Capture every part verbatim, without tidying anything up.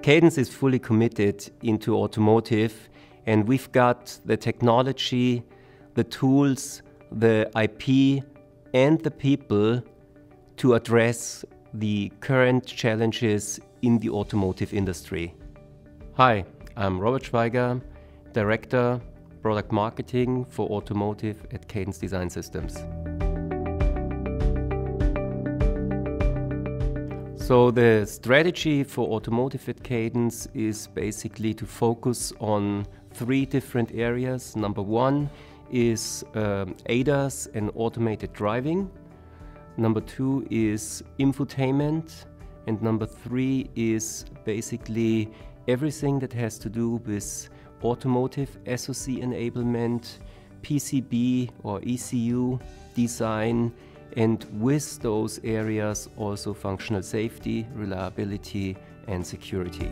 Cadence is fully committed into automotive, and we've got the technology, the tools, the I P, and the people to address the current challenges in the automotive industry. Hi, I'm Robert Schweiger, Director, Product Marketing for Automotive at Cadence Design Systems. So the strategy for automotive at Cadence is basically to focus on three different areas. Number one is um, A D A S and automated driving. Number two is infotainment. And number three is basically everything that has to do with automotive S O C enablement, P C B or E C U design, and with those areas also functional safety, reliability, and security.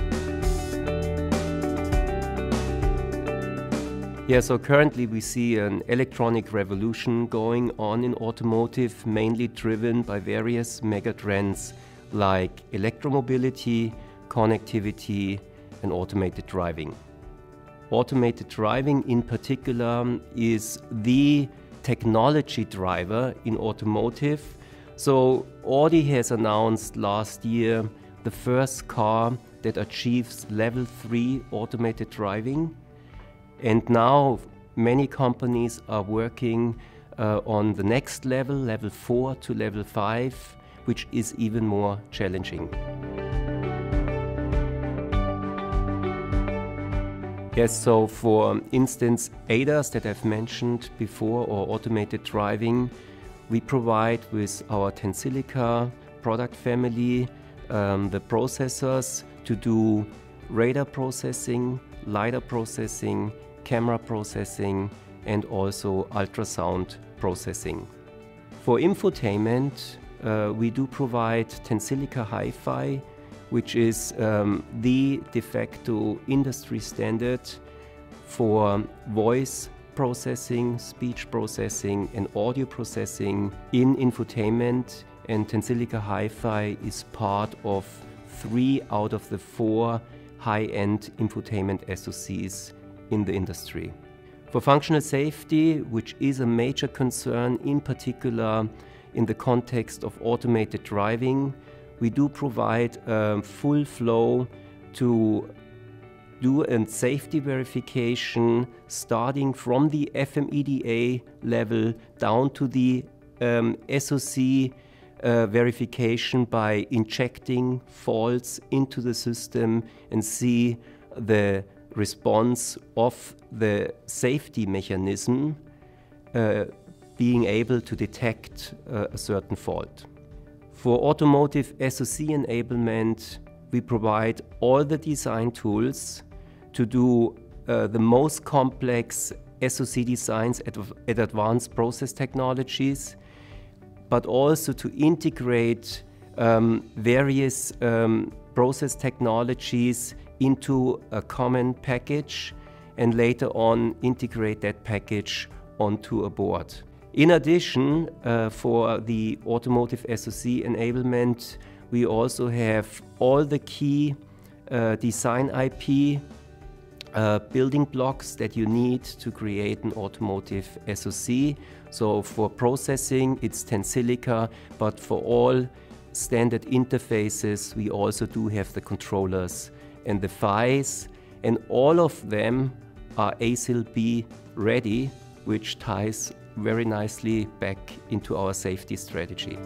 Yeah, so currently we see an electronic revolution going on in automotive, mainly driven by various megatrends like electromobility, connectivity, and automated driving. Automated driving in particular is the technology driver in automotive. So Audi has announced last year the first car that achieves level three automated driving. And now many companies are working uh, on the next level, level four to level five, which is even more challenging. Yes, so for instance, A D A S that I've mentioned before, or automated driving, we provide with our Tensilica product family um, the processors to do radar processing, LiDAR processing, camera processing, and also ultrasound processing. For infotainment, uh, we do provide Tensilica Hi-Fi, which is um, the de facto industry standard for voice processing, speech processing, and audio processing in infotainment. And Tensilica Hi-Fi is part of three out of the four high-end infotainment S O Cs in the industry. For functional safety, which is a major concern in particular in the context of automated driving, we do provide a full flow to do a safety verification starting from the F M E D A level down to the um, S O C uh, verification by injecting faults into the system and see the response of the safety mechanism uh, being able to detect uh, a certain fault. For automotive S O C enablement, we provide all the design tools to do uh, the most complex S O C designs at, at advanced process technologies, but also to integrate um, various um, process technologies into a common package and later on integrate that package onto a board. In addition, uh, for the automotive S O C enablement, we also have all the key uh, design I P uh, building blocks that you need to create an automotive S O C. So for processing, it's Tensilica, but for all standard interfaces, we also do have the controllers and the F I Es, and all of them are A S I L B ready, which ties very nicely back into our safety strategy.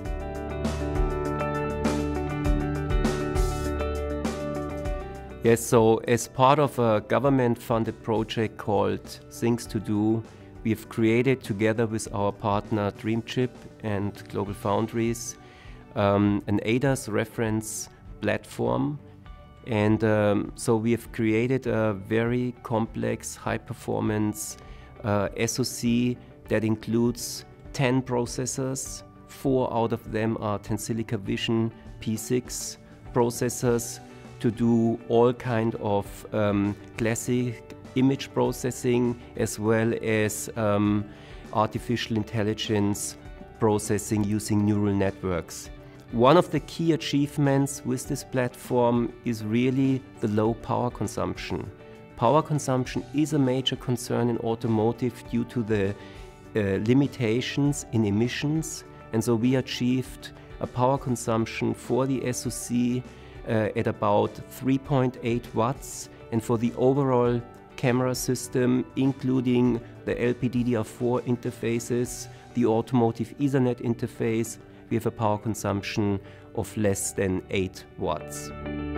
Yes, so as part of a government-funded project called Things to Do, we've created together with our partner DreamChip and GlobalFoundries um, an A D A S reference platform. And um, so we have created a very complex, high-performance uh, S O C that includes ten processors. Four out of them are Tensilica Vision P six processors to do all kind of um, classic image processing as well as um, artificial intelligence processing using neural networks. One of the key achievements with this platform is really the low power consumption. Power consumption is a major concern in automotive due to the uh, limitations in emissions, and so we achieved a power consumption for the S O C uh, at about three point eight watts, and for the overall camera system, including the L P D D R four interfaces, the automotive Ethernet interface, we have a power consumption of less than eight watts.